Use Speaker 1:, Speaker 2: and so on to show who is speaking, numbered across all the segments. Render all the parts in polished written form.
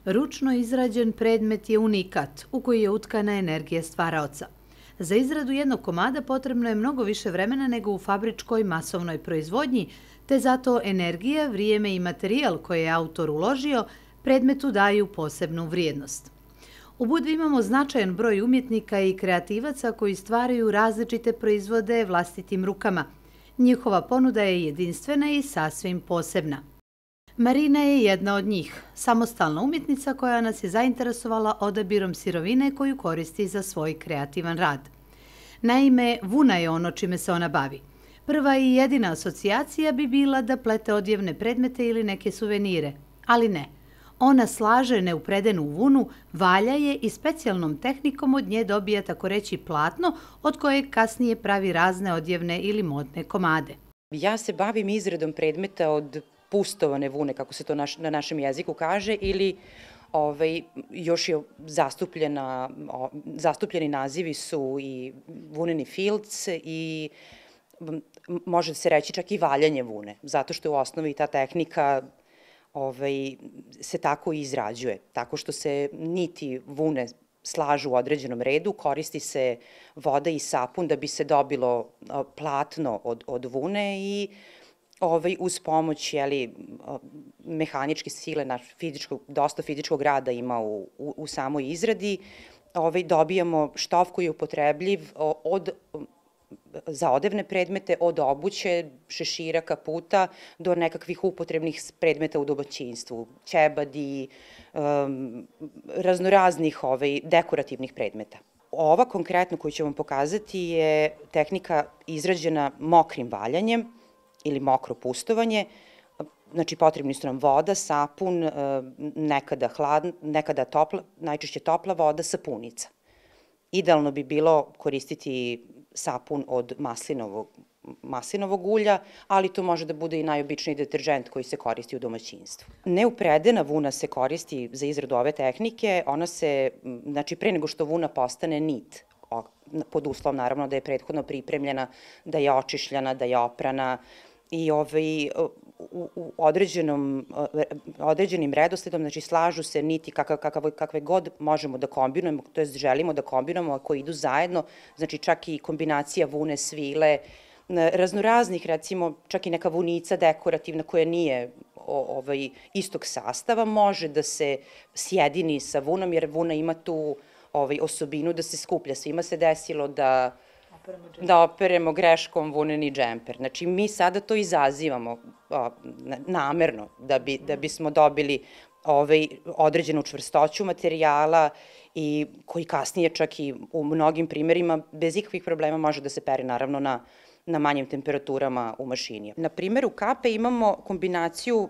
Speaker 1: Ručno izrađen predmet je unikat u koji je utkana energija stvaraoca. Za izradu jednog komada potrebno je mnogo više vremena nego u fabričkoj masovnoj proizvodnji, te zato energija, vrijeme i materijal koje je autor uložio predmetu daju posebnu vrijednost. U Budvi imamo značajan broj umjetnika i kreativaca koji stvaraju različite proizvode vlastitim rukama. Njihova ponuda je jedinstvena i sasvim posebna. Marina je jedna od njih, samostalna umjetnica koja nas je zainteresovala odabirom sirovine koju koristi za svoj kreativan rad. Naime, vuna je ono čime se ona bavi. Prva i jedina asocijacija bi bila da plete odjevne predmete ili neke suvenire, ali ne. Ona slaže neupredenu vunu, valja je i specijalnom tehnikom od nje dobija tako reći platno od kojeg kasnije pravi razne odjevne ili modne komade.
Speaker 2: Ja se bavim izradom predmeta od pustovane vune, kako se to na našem jeziku kaže, ili još je zastupljeni nazivi su i vuneni filc i može se reći čak i valjanje vune, zato što je u osnovi ta tehnika se tako i izrađuje, tako što se niti vune slažu u određenom redu, koristi se voda i sapun da bi se dobilo platno od vune i uz pomoć mehaničke sile, dosta fizičkog rada ima u samoj izradi, dobijamo štof koji je upotrebljiv za odevne predmete, od obuće, šešira, kaputa, do nekakvih upotrebnih predmeta u domaćinstvu, ćebadi, raznoraznih dekorativnih predmeta. Ova konkretno koju ću vam pokazati je tehnika izrađena mokrim valjanjem ili mokro pustovanje. Znači, potrebni su nam voda, sapun, nekada topla, najčešće topla voda, sapunica. Idealno bi bilo koristiti sapun od maslinovog ulja, ali to može da bude i najobičniji deteržent koji se koristi u domaćinstvu. Neupredena vuna se koristi za izradu ove tehnike, ona se, znači pre nego što vuna postane nit, pod uslovom naravno da je prethodno pripremljena, da je očišljena, da je oprana i u određenim redosledom, znači slažu se niti kakve god možemo da kombinujemo, to je želimo da kombinujemo, koji idu zajedno, znači čak i kombinacija vune, svile, raznoraznih, recimo čak i neka vunica dekorativna koja nije istog sastava, može da se sjedini sa vunom, jer vuna ima tu osobinu da se skuplja. Svima se desilo da operemo greškom vuneni džemper. Znači, mi sada to izazivamo namerno da bismo dobili određenu čvrstoću materijala i koji kasnije čak i u mnogim primerima bez ikakvih problema može da se pere naravno na manjim temperaturama u mašini. Na primeru kape imamo kombinaciju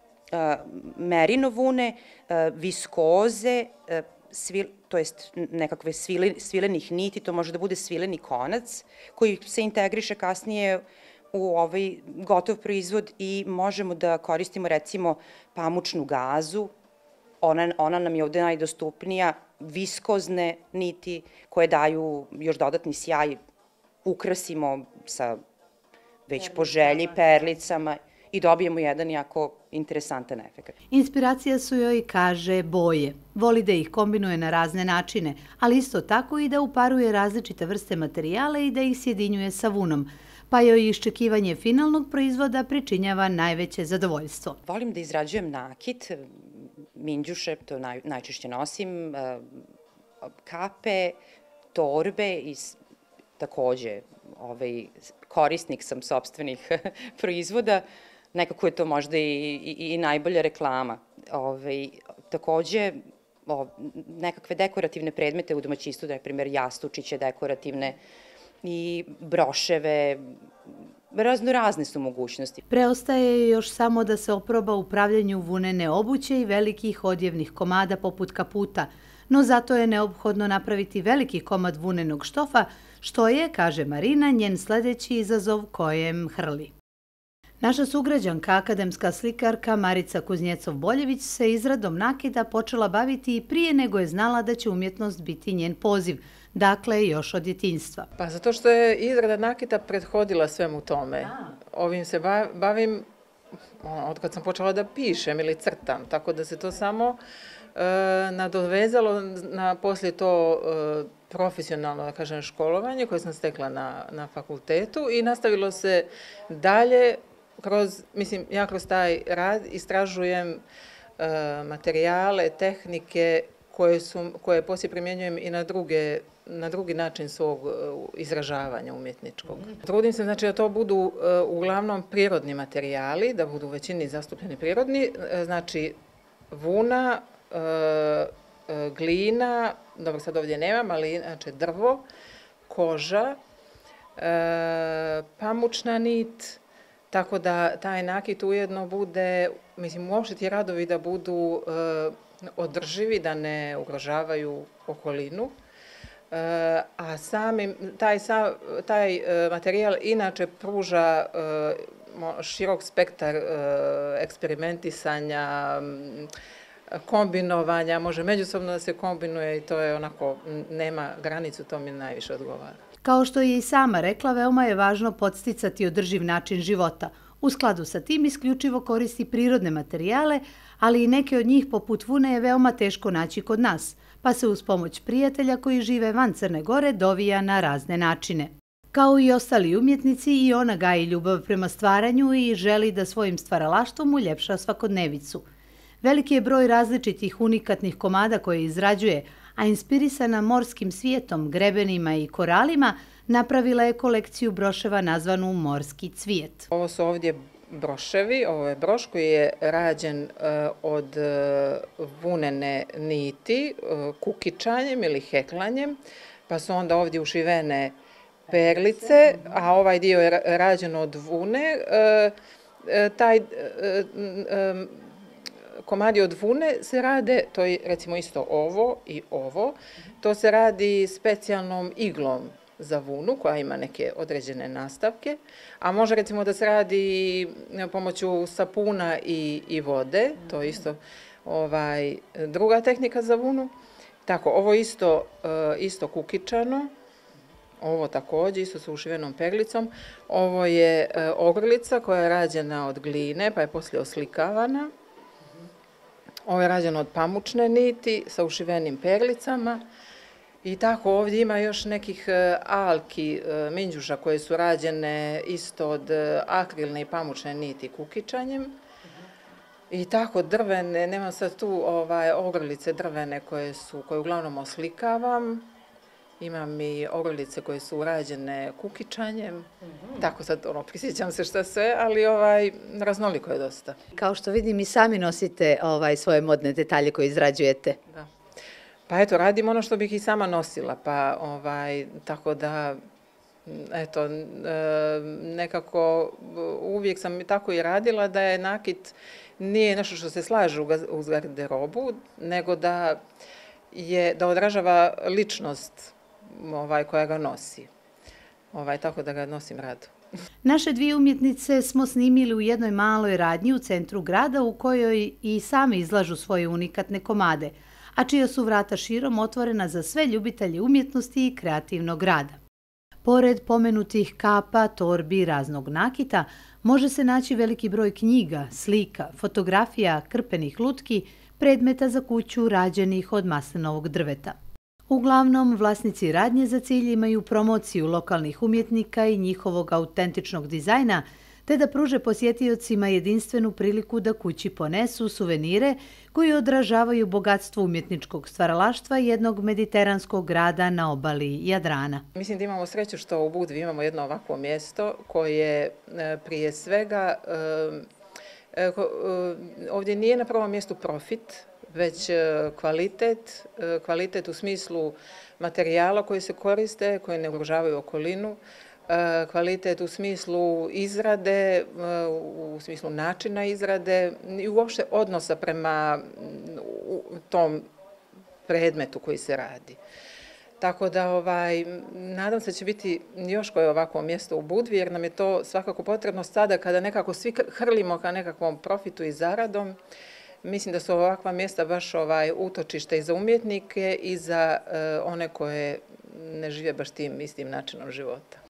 Speaker 2: merino vune, viskoze, to jest nekakve svilenih niti, to može da bude svileni konac koji se integriše kasnije u gotov proizvod i možemo da koristimo recimo pamučnu gazu, ona nam je ovde najdostupnija, viskozne niti koje daju još dodatni sjaj, ukrasimo sa već po želji perlicama i dobijemo jedan jako interesantan efekt.
Speaker 1: Inspiracija su joj, kaže, boje. Voli da ih kombinuje na razne načine, ali isto tako i da uparuje različite vrste materijala i da ih sjedinjuje sa vunom, pa joj iščekivanje finalnog proizvoda pričinjava najveće zadovoljstvo.
Speaker 2: Volim da izrađujem nakit, minđuše, to najčešće nosim, kape, torbe i takođe korisnik sam sopstvenih proizvoda. Nekako je to možda i najbolja reklama. Takođe, nekakve dekorativne predmete u domaćinstvu, na primjer jastučiće dekorativne i broševe, raznorazne su mogućnosti.
Speaker 1: Preostaje još samo da se oproba u pravljenju vunene obuće i velikih odjevnih komada poput kaputa, no zato je neophodno napraviti veliki komad vunenog štofa, što je, kaže Marina, njen sledeći izazov kojem hrli. Naša sugrađanka, akademska slikarka Marica Kuznjecov-Boljević se izradom nakita počela baviti i prije nego je znala da će umjetnost biti njen poziv, dakle još od djetinjstva.
Speaker 3: Pa zato što je izrada nakita prethodila svemu tome. Ovim se bavim od kad sam počela da pišem ili crtam, tako da se to samo nadovezalo na poslije to profesionalno, da kažem, školovanje koje sam stekla na fakultetu i nastavilo se dalje ja kroz taj rad istražujem materijale, tehnike koje poslije primjenjujem i na drugi način svog izražavanja umjetničkog. Trudim se znači da to budu uglavnom prirodni materijali, da budu u većini zastupljeni prirodni, znači vuna, glina, dobro sad ovdje nemam, ali inače drvo, koža, pamučna nit, tako da taj nakit ujedno bude, mislim, uopšte ti radovi da budu održivi, da ne ugrožavaju okolinu, a taj materijal inače pruža širok spektar eksperimentisanja, kombinovanja, može međusobno da se kombinuje i to je onako, nema granicu, to mi najviše odgovara.
Speaker 1: Kao što je i sama rekla, veoma je važno podsticati održiv način života. U skladu sa tim isključivo koristi prirodne materijale, ali i neke od njih poput vune je veoma teško naći kod nas, pa se uz pomoć prijatelja koji žive van Crne Gore dovija na razne načine. Kao i ostali umjetnici, i ona gaji ljubav prema stvaranju i želi da svojim stvaralaštvom uljepša svakodnevicu. Veliki je broj različitih unikatnih komada koje izrađuje, a inspirisana morskim svijetom, grebenima i koralima, napravila je kolekciju broševa nazvanu Morski cvijet.
Speaker 3: Ovo su ovdje broševi, ovo je broš koji je rađen od vunene niti, kukičanjem ili heklanjem, pa su onda ovdje ušivene perlice, a ovaj dio je rađen od vune. Taj komadi od vune se rade, to je recimo isto ovo i ovo, to se radi specijalnom iglom za vunu koja ima neke određene nastavke, a može recimo da se radi pomoću sapuna i vode, to je isto druga tehnika za vunu. Tako, ovo isto kukičano, ovo također isto sa ušivenom perlicom, ovo je ogrlica koja je rađena od gline pa je poslije oslikavana. Ovo je rađeno od pamučne niti sa ušivenim perlicama i tako ovdje ima još nekih alki, minđuša koje su rađene isto od akrilne i pamučne niti kukičanjem i tako drvene, nemam sad tu ogrlice drvene koje uglavnom oslikavam. Imam i ogrlice koje su rađene kukičanjem, tako sad prisjećam se šta sve, ali raznoliko je dosta.
Speaker 1: Kao što vidim i sami nosite svoje modne detalje koje izrađujete.
Speaker 3: Da. Pa eto, radim ono što bih i sama nosila, pa tako da, eto, nekako uvijek sam tako i radila da je nakit nije nešto što se slaže uz garderobu, nego da odražava ličnost koja ga nosi. Tako da ga nosim rado.
Speaker 1: Naše dvije umjetnice smo snimili u jednoj maloj radnji u centru grada u kojoj i sami izlažu svoje unikatne komade, a čija su vrata širom otvorena za sve ljubitelje umjetnosti i kreativnog rada. Pored pomenutih kapa, torbi i raznog nakita, može se naći veliki broj knjiga, slika, fotografija, krpenih lutki, predmeta za kuću rađenih od maslinovog drveta. Uglavnom, vlasnici radnje za cilj imaju promociju lokalnih umjetnika i njihovog autentičnog dizajna, te da pruže posjetiocima jedinstvenu priliku da kući ponesu suvenire koji odražavaju bogatstvo umjetničkog stvaralaštva jednog mediteranskog grada na obali Jadrana.
Speaker 3: Mislim da imamo sreću što u Budvi imamo jedno ovakvo mjesto koje prije svega, ovdje nije na prvom mjestu profit, već kvalitet u smislu materijala koji se koriste, koji ne ugrožavaju okolinu, kvalitet u smislu izrade, u smislu načina izrade i uopšte odnosa prema tom predmetu koji se radi. Tako da nadam se da će biti još koje ovakvo mjesto u Budvi, jer nam je to svakako potrebno sada kada nekako svi hrlimo ka nekakvom profitu i zaradom. Mislim da su ovakva mjesta baš utočište i za umjetnike i za one koje ne žive baš tim istim načinom života.